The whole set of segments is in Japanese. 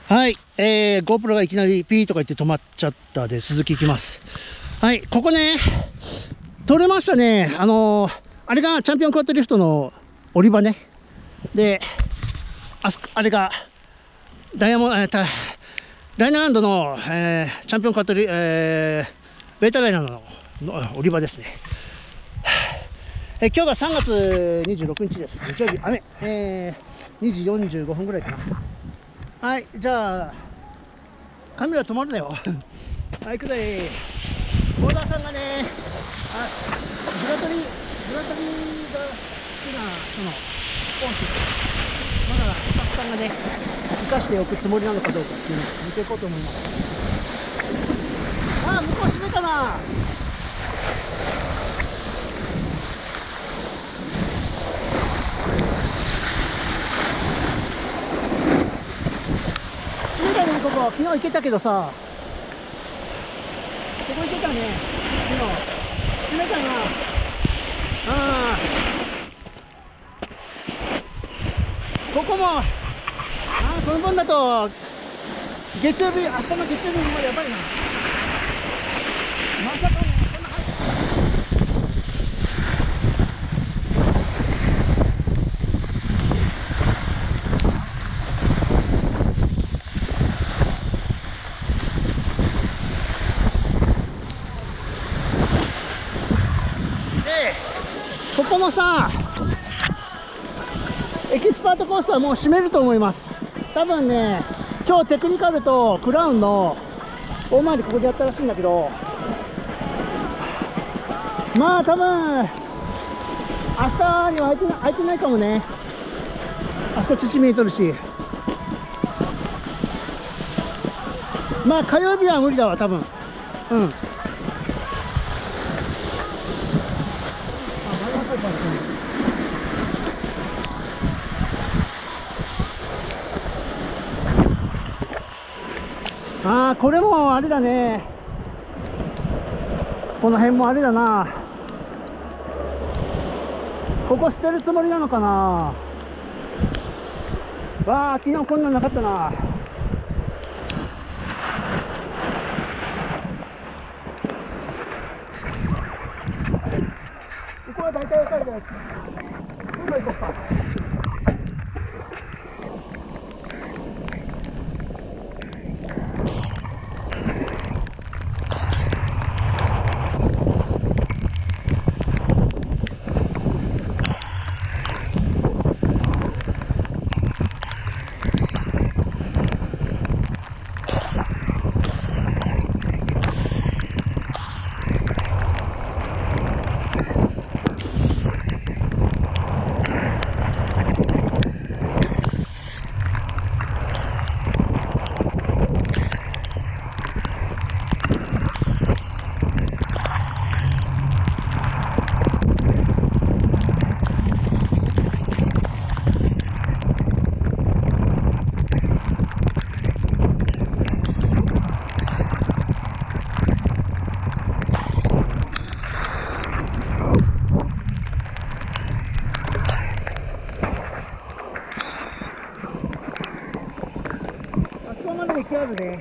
はい、GoPro がいきなりピーとか言って止まっちゃったで、続きいきます。はい、ここね、撮れましたね。あれがチャンピオンクワッドリフトの降り場ね。で、あれが、ダイヤランドの、チャンピオンクワッドベータライナーの降り場ですね。今日が3月26日です。日曜日、雨。2時45分ぐらいかな。はい、じゃあ、カメラ止まるなよ。はい、くらい。ボーダーさんがね、グラトリが好きな人のコース、まだスタッフさんがね、生かしておくつもりなのかどうかっていうのを見ていこうと思います。ああ、向こう閉めたな。閉めたね、ここ。昨日行けたけどさ。ここ行けたね。昨日。閉めたな。ここも、この分だと、月曜日、明日の月曜日までやばいな。まさかね、こんな入で、ここのさ、エキスパートコースはもう閉めると思います。多分ね、今日テクニカルとクラウンの大回りここでやったらしいんだけど、まあ多分明日には空いてないかもね。あそこ土見えとるし、まあ火曜日は無理だわ多分。うん。これもあれだね。この辺もあれだな。ここ捨てるつもりなのかな。わあ、昨日こんなんなかったな。ここは大体わかるやつ。どこ行こうか。あるね。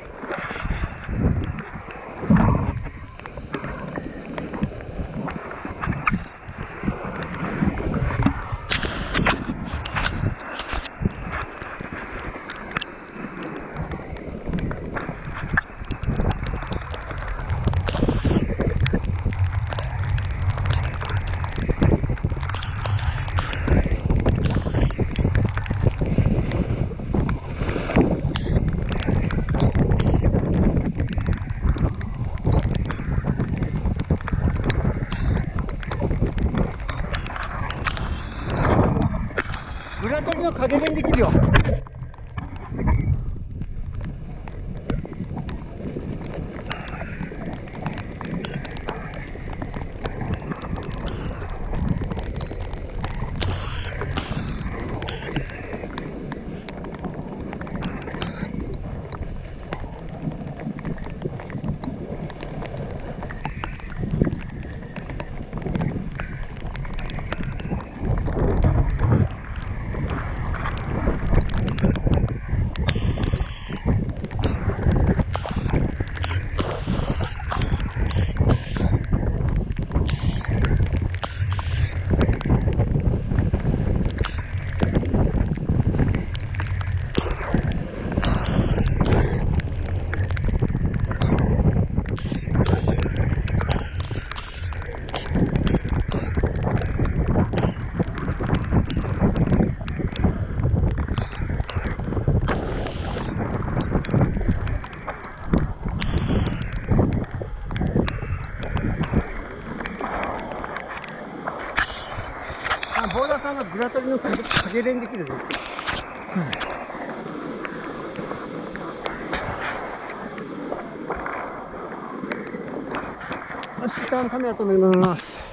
グラトリの影弁できるよ。 ボーダーさんがグラトリの影練できるね。よし、一旦カメラ止めます。